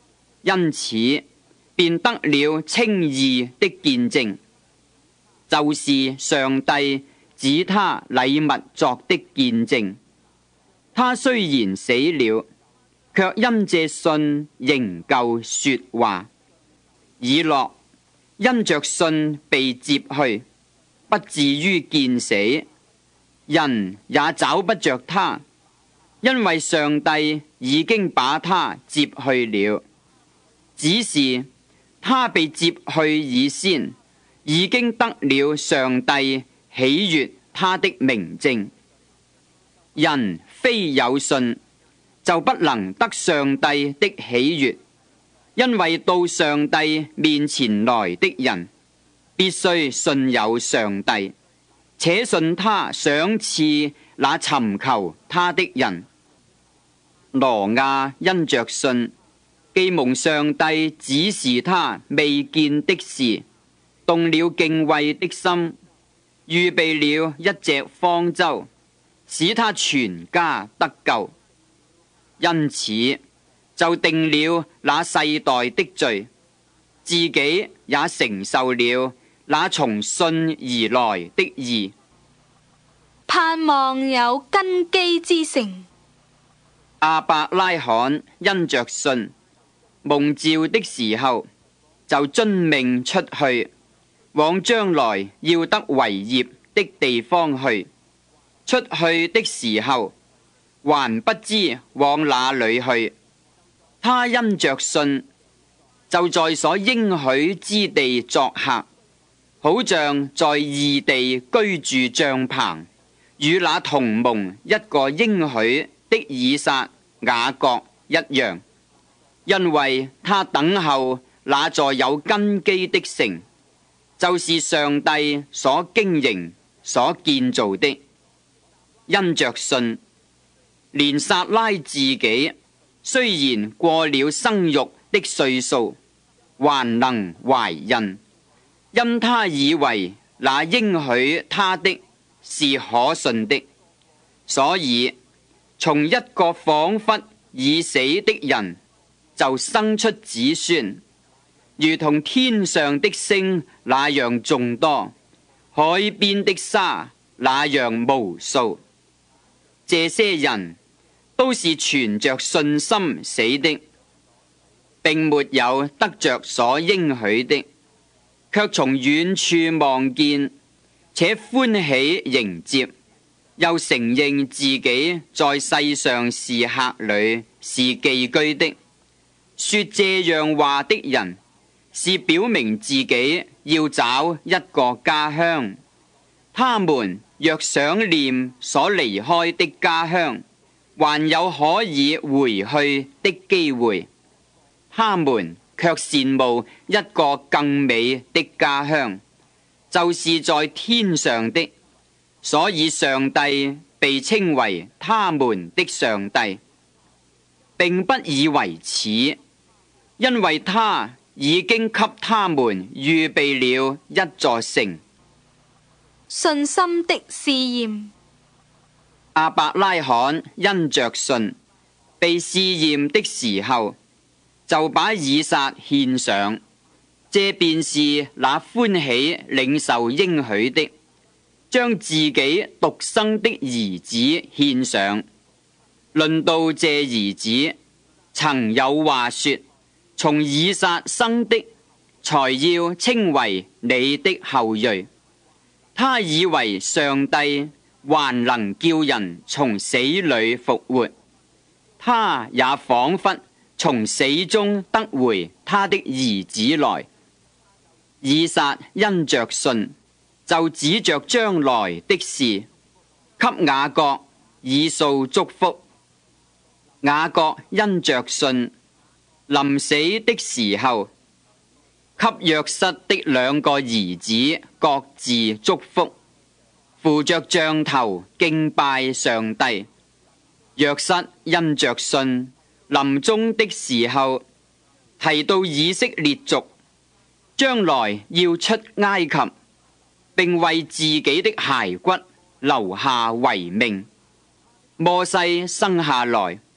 Speaker 2: 因此便得了稱義的見證，就是上帝指他禮物作的見證。他雖然死了，卻因這信仍舊說話。以諾因着信被接去，不至於見死，人也找不着他，因為上帝已經把他接去了。只是他被接去以先，已經得了上帝喜悅他的明證。人非有信，就不能得上帝的喜悅，因為到上帝面前來的人，必須信有上帝，且信他賞賜那尋求他的人。挪亞因着信，既蒙上帝指示他未見的事，動了敬畏的心，預備了一隻方舟，使他全家得救。因此就定了那世代的罪，自己也承受了那從信而來的義。
Speaker 1: 盼望有根基之城。
Speaker 2: 亞伯拉罕因着信，蒙召的時候，就遵命出去，往將來要得為業的地方去。出去的時候，還不知往哪裏去。他因着信，就在所應許之地作客，好像在異地居住帳棚，與那同蒙一個應許的以撒、雅各一樣，因為他等候那座有根基的城，就是上帝所經營、所建造的。因着信，連撒拉自己雖然過了生育的歲數，還能懷孕，因他以為那應許他的是可信的，所以從一個仿佛已死的人就生出子孫，如同天上的星那樣眾多，海邊的沙那樣無數。這些人都是存着信心死的，並沒有得着所應許的，卻從遠處望見，且歡喜迎接，又承認自己在世上是客旅，是寄居的。說這樣話的人，是表明自己要找一個家鄉。他們若想念所離開的家鄉，還有可以回去的機會，他們卻羨慕一個更美的家鄉，就是在天上的。所以上帝被稱為他們的上帝，並不以為恥，因為他已經給他們預備了一座城。
Speaker 1: 信心的試驗。
Speaker 2: 亞伯拉罕因着信，被試驗的時候，就把以撒獻上，這便是那歡喜領受應許的，將自己獨生的兒子獻上。論到這兒子，曾有話說：從以撒生的，才要稱為你的後裔。他以為上帝還能叫人從死裏復活，他也仿佛從死中得回他的兒子來。以撒因着信，就指着將來的事，給雅各、以掃祝福。雅各因着信，臨死的時候，給約瑟的兩個兒子各自祝福，扶着杖頭敬拜上帝。約瑟因着信，臨終的時候提到以色列族將來要出埃及，並為自己的骸骨留下遺命。摩西生下來，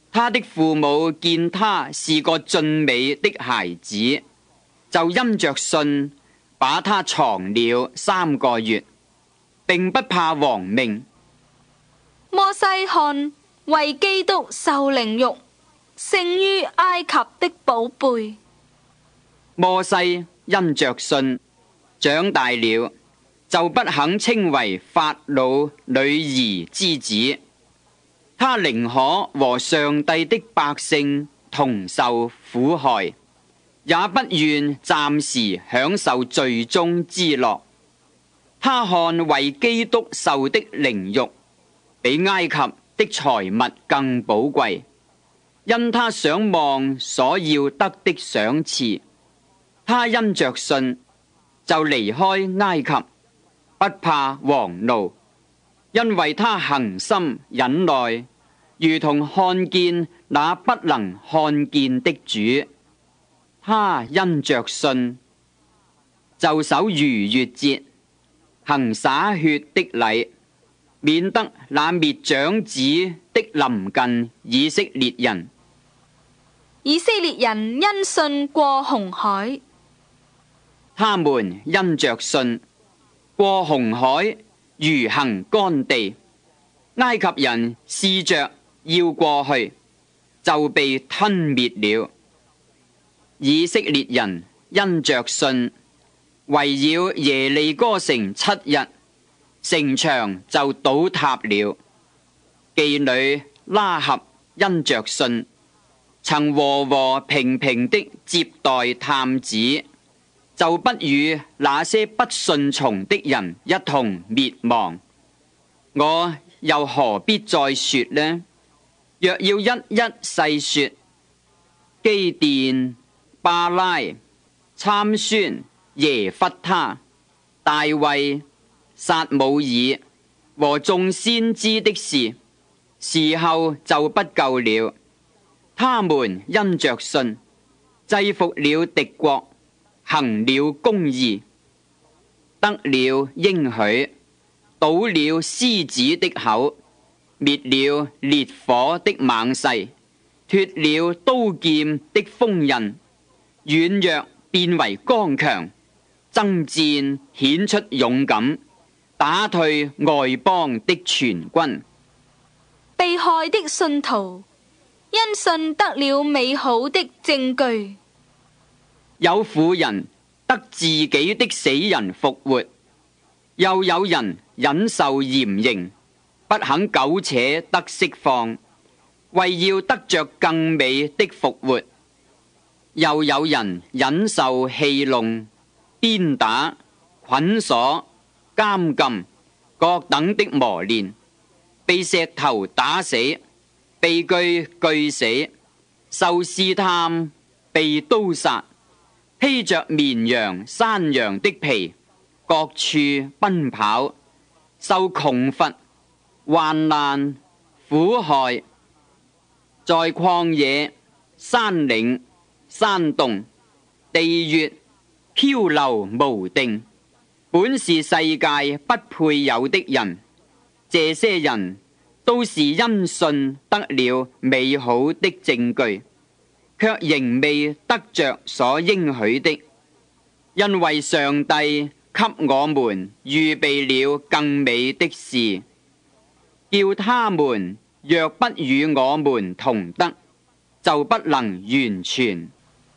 Speaker 2: 他的父母見他是個俊美的孩子，就因着信把他藏了3個月，並不怕王命。
Speaker 1: 摩西看為基督受凌辱，勝於埃及的寶貝。
Speaker 2: 摩西因着信長大了，就不肯稱為法老女兒之子，他寧可和上帝的百姓同受苦害，也不願暫時享受罪中之樂。他看為基督受的凌辱，比埃及的財物更寶貴，因他想望所要得的賞賜。他因着信就離開埃及，不怕王怒，因為他恒心忍耐，如同看見那不能看見的主。他因着信就守逾越節，行灑血的禮，免得那滅長子的臨近以色列人。
Speaker 1: 以色列人因信過紅海，
Speaker 2: 他們因着信過紅海，如行乾地。埃及人試着要過去，就被吞滅了。以色列人因着信圍繞耶利哥城7日，城牆就倒塌了。妓女拉合因着信，曾和和平平的接待探子，就不與那些不順從的人一同滅亡。我又何必再說呢？若要一一細說，基甸、巴拉、參孫、耶弗他、大衛、撒母耳和眾先知的事，時候就不夠了。他們因着信制服了敵國，行了公義，得了應許，堵了獅子的口，滅了烈火的猛勢，脫了刀劍的鋒刃，軟弱變為剛強，爭戰顯出勇敢，打退外邦的全軍。
Speaker 1: 被害的信徒因信得了美好的證據。
Speaker 2: 有婦人得自己的死人復活，又有人忍受嚴刑，不肯苟且得釋放，為要得着更美的復活。又有人忍受戲弄、鞭打、捆鎖、監禁各等的磨練，被石頭打死，被鋸死，受試探，被刀殺，披着綿羊、山羊的皮，各處奔跑，受窮乏、患難、苦害，在曠野、山嶺、山洞、地穴漂流無定，本是世界不配有的人。這些人都是因信得了美好的證據，卻仍未得着所應許的，因為上帝給我們預備了更美的事，叫他們若不與我們同得，就不能完全。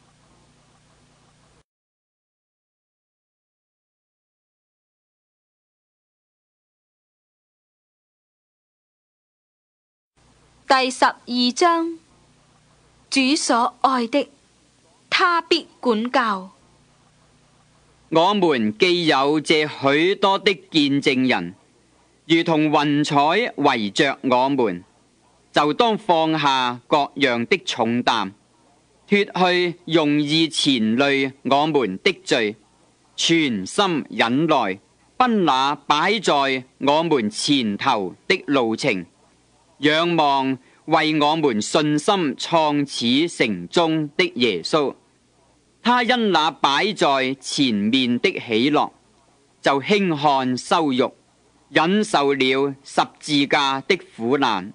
Speaker 1: 第12章，主所愛的，他必管教。
Speaker 2: 我們既有這許多的見證人，如同雲彩圍着我們，就當放下各樣的重擔，脫去容易纏累我們的罪，全心忍耐，奔那擺在我們前頭的路程，仰望為我們信心創始成終的耶穌。他因那擺在前面的喜樂，就輕看羞辱，忍受了十字架的苦難，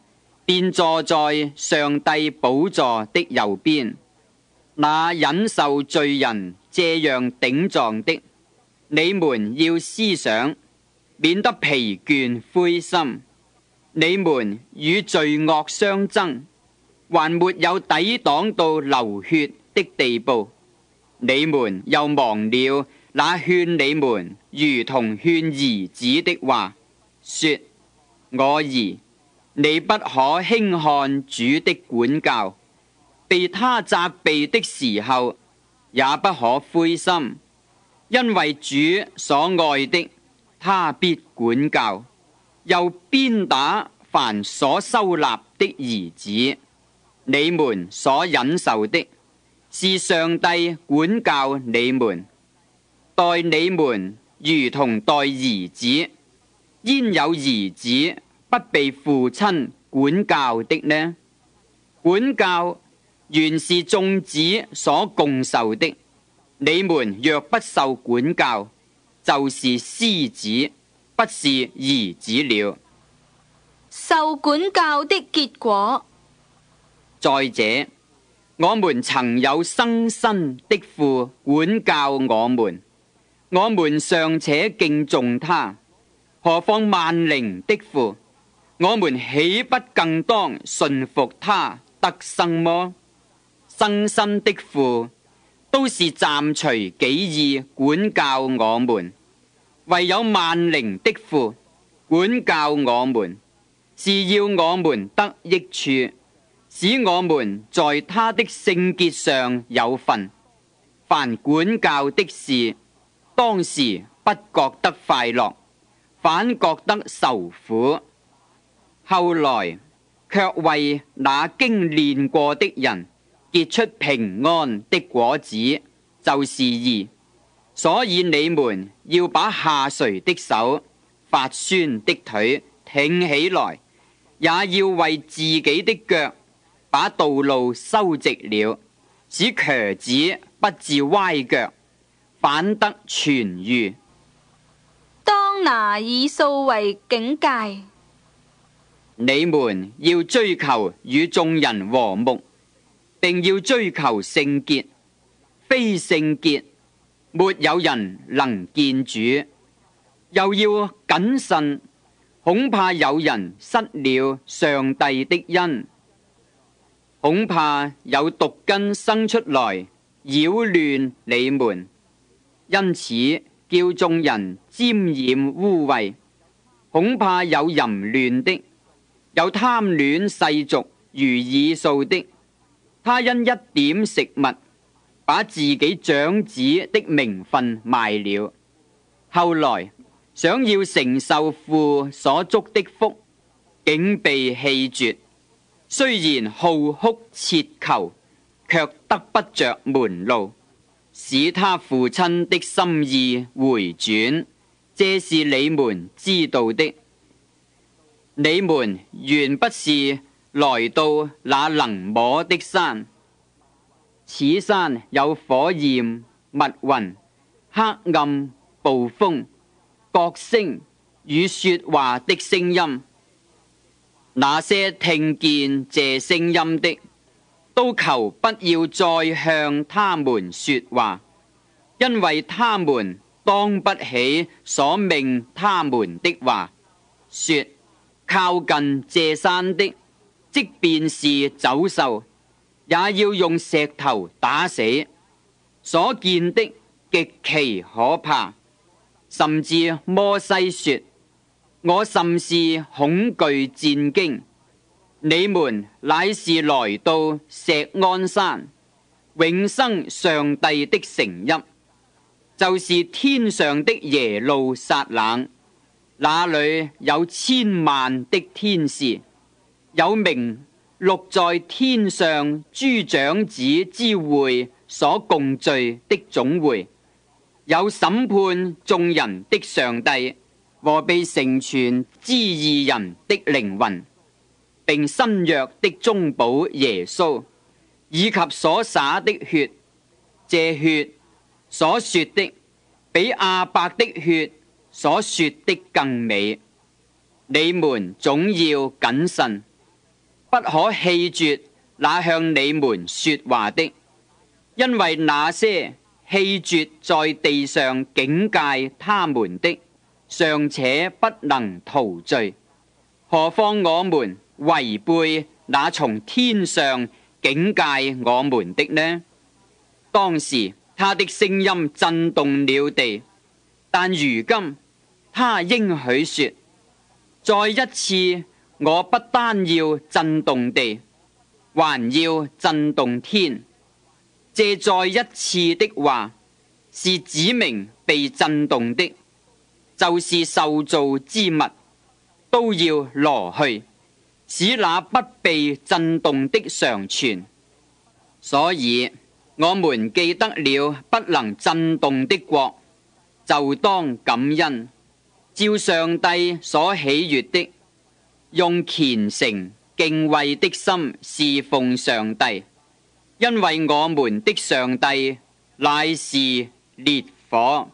Speaker 2: 便坐在上帝寶座的右邊。那忍受罪人這樣頂撞的，你們要思想，免得疲倦灰心。你們與罪惡相爭，還沒有抵擋到流血的地步。你們又忘了那勸你們如同勸兒子的話，說：我兒，你不可輕看主的管教，被他責備的時候，也不可灰心，因為主所愛的，他必管教，又鞭打凡所收納的兒子。你們所忍受的，是上帝管教你們，待你們如同待兒子。焉有兒子不被父親管教的呢？管教原是眾子所共受的。你們若不受管教，就是私子，不是兒子了。
Speaker 1: 受管教的結果。
Speaker 2: 再者，我們曾有生身的父管教我們，我們尚且敬重他，何況萬靈的父？我們豈不更當順服他得生麼？生身的父都是暫隨己意管教我們，唯有萬靈的父管教我們，是要我們得益處，使我們在他的聖潔上有份。凡管教的事，當時不覺得快樂，反覺得受苦，後來卻為那經練過的人結出平安的果子，就是義。所以你們要把下垂的手、發酸的腿挺起來，也要為自己的腳把道路修直了，使瘸子不致歪腳，反得痊癒。
Speaker 1: 當拿以掃為警戒。
Speaker 2: 你們要追求與眾人和睦，並要追求聖潔，非聖潔，沒有人能見主。又要謹慎，恐怕有人失了上帝的恩，恐怕有毒根生出來擾亂你們，因此叫眾人沾染污穢。恐怕有淫亂的，有貪戀世俗如以掃的，他因一點食物，把自己長子的名分賣了，後來想要承受父所祝的福，竟被棄絕。雖然號哭切求，卻得不着門路，使他父親的心意回轉。這是你們知道的。你們原不是來到那能摸的山，此山有火焰、密雲、黑暗、暴風、角聲與說話的聲音。那些聽見這聲音的，都求不要再向他們說話，因為他們當不起所命他們的話，說靠近這山的，即便是走獸，也要用石頭打死。所見的極其可怕，甚至摩西說：我甚是恐懼戰驚。你們乃是來到錫安山，永生上帝的城邑，就是天上的耶路撒冷。那裏有千萬的天使，有名錄在天上諸長子之會所共聚的總會，有審判眾人的上帝和被成全之義人的靈魂，並新約的中保耶穌，以及所灑的血。這血所說的，比亞伯的血所說的更美。你們總要謹慎， 不可棄絕那向你們說話的，因為那些棄絕在地上警戒他們的，尚且不能逃罪，何況我們違背那從天上警戒我們的呢？當時他的聲音震動了地，但如今他應許說，再一次我不單要震動地，還要震動天。這再一次的話是指明被震動的，就是受造之物都要挪去，使那不被震動的常存。所以我們記得了不能震動的國，就當感恩，照上帝所喜悅的，用虔誠敬畏的心侍奉上帝，因為我們的上帝乃是烈火。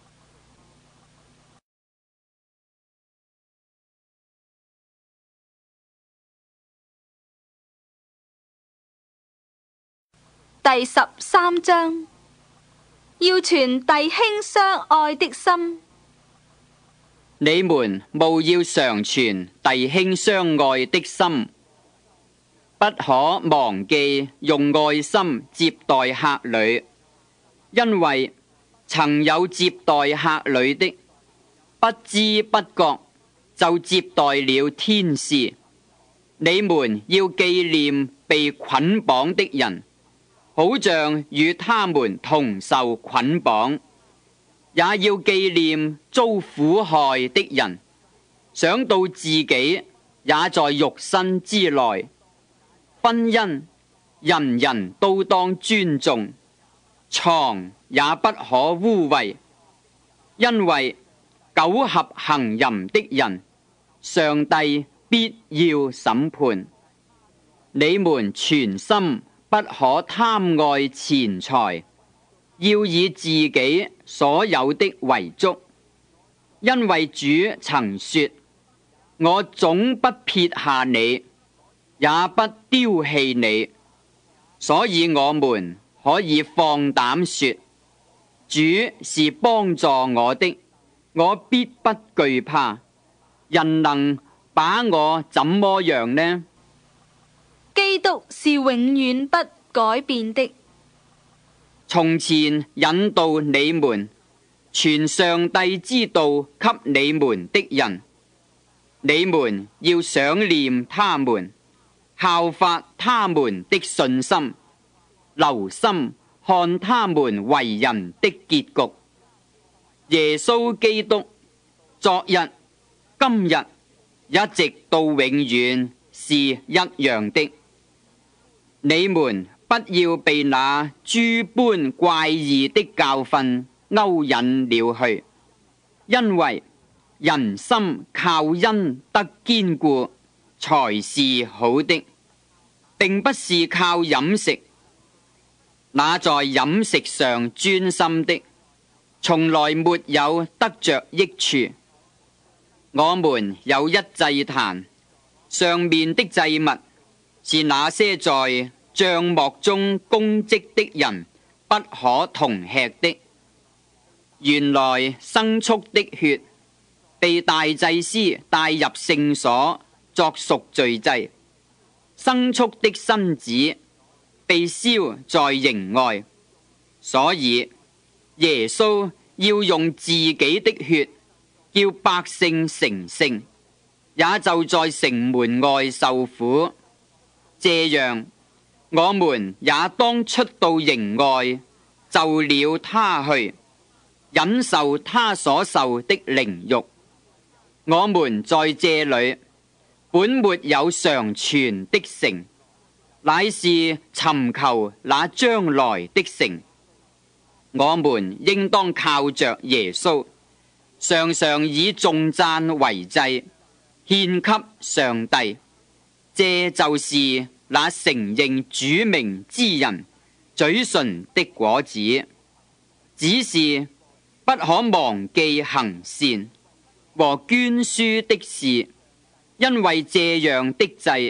Speaker 1: 第13章，要存弟兄相愛的心。
Speaker 2: 你們務要常存弟兄相愛的心，不可忘記用愛心接待客旅，因為曾有接待客旅的，不知不覺就接待了天使。你們要紀念被捆綁的人，好像與他們同受捆綁，也要紀念遭苦害的人，想到自己也在肉身之內。婚姻人人都當尊重，床也不可污穢，因為苟合行淫的人，上帝必要審判。你們全心不可貪愛錢財，要以自己所有的為足，因為主曾說，我總不撇下你，也不丟棄你。所以我們可以放膽說，主是幫助我的，我必不懼怕。人能把我怎麼樣呢？
Speaker 1: 基督是永遠不改變的。
Speaker 2: 從前引導你們傳上帝之道給你們的人，你們要想念他們，效法他們的信心，留心看他們為人的結局。耶穌基督昨日、今日一直到永遠是一樣的。你們不要被那諸般怪異的教訓勾引了去，因為人心靠恩得堅固才是好的，並不是靠飲食。那在飲食上專心的，從來沒有得着益處。我們有一祭壇，上面的祭物是那些在帳幕中供職的人不可同吃的。原來牲畜的血被大祭司帶入聖所作贖罪祭，牲畜的身子被燒在營外，所以耶穌要用自己的血叫百姓成聖，也就在城門外受苦。這樣我們也當出到營外，就了他去，忍受他所受的凌辱。我們在這裏本沒有常存的城，乃是尋求那將來的城。我們應當靠着耶穌，常常以頌讚為祭，獻給上帝。這就是那承認主名之人嘴唇的果子。只是不可忘記行善和捐輸的事，因為這樣的祭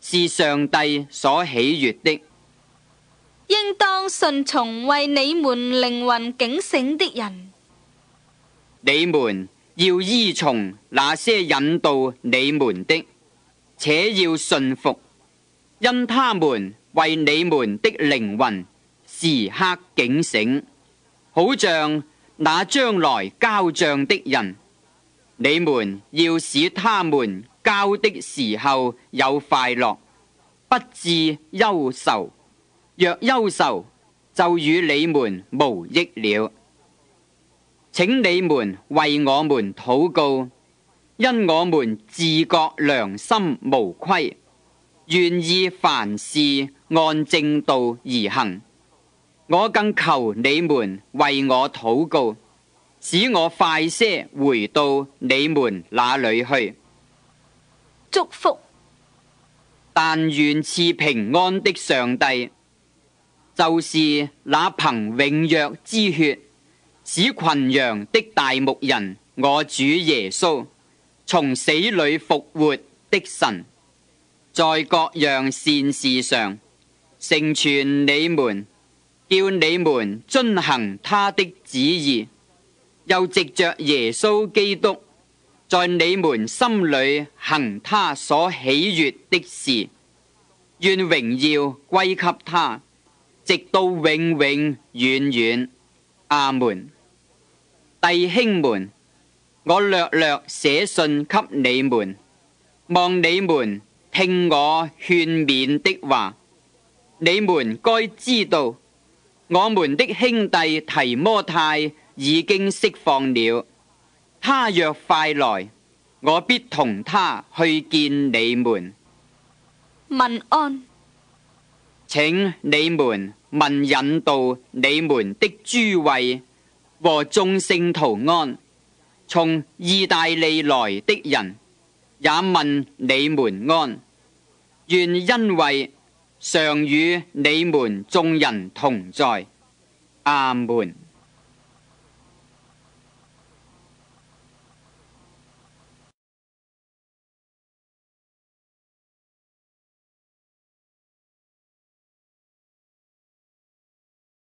Speaker 2: 是上帝所喜悅的。
Speaker 1: 應當順從為你們靈魂警醒的人。
Speaker 2: 你們要依從那些引導你們的，且要順服，因他們為你們的靈魂時刻警醒，好像那將來交賬的人。你們要使他們交的時候有快樂，不致憂愁。若憂愁，就與你們無益了。請你們為我們禱告，因我們自覺良心無虧，願意凡事按正道而行。我更求你們為我禱告，使我快些回到你們那裏去。
Speaker 1: 祝福。
Speaker 2: 但願賜平安的上帝，就是那憑永約之血使群羊的大牧人，我主耶穌從死裏復活的神，在各樣善事上成全你們，叫你們遵行他的旨意，又藉着耶穌基督在你們心裏行他所喜悅的事。願榮耀歸給他，直到永永遠遠。阿門。弟兄們，我略略寫信給你們，望你們聽我勸勉的話。你們該知道，我們的兄弟提摩太已經釋放了，他若快來，我必同他去見你們。
Speaker 1: 問安。
Speaker 2: 請你們問引導你們的諸位和眾聖徒安，從意大利來的人也問你們安。願恩惠常與你們眾人同在。阿門。